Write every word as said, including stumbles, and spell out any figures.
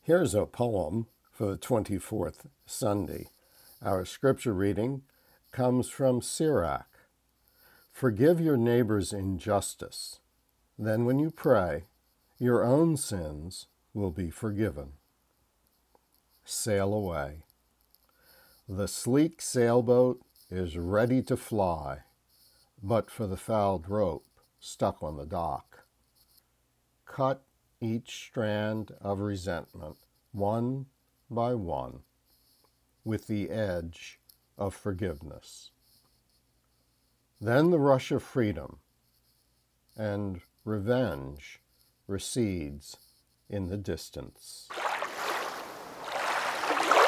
Here's a poem for the twenty-fourth Sunday. Our scripture reading comes from Sirach. Forgive your neighbor's injustice. Then when you pray, your own sins will be forgiven. Sail away. The sleek sailboat is ready to fly, but for the fouled rope stuck on the dock. Cut each strand of resentment, one by one, with the edge of forgiveness. Then the rush of freedom and revenge recedes in the distance.